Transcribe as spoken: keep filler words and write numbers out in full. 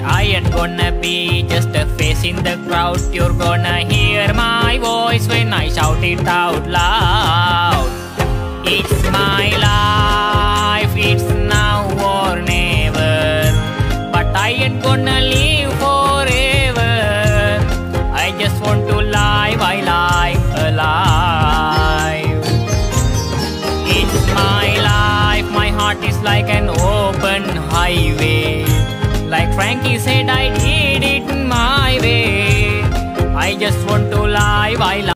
I ain't gonna be just a face in the crowd. You're gonna hear my voice when I shout it out loud. It's my life, it's now or never. But I ain't gonna live forever. I just want to live while I'm alive. It's my life, my heart is like an open highway. Like Frankie said, I did it my way. I just want to live while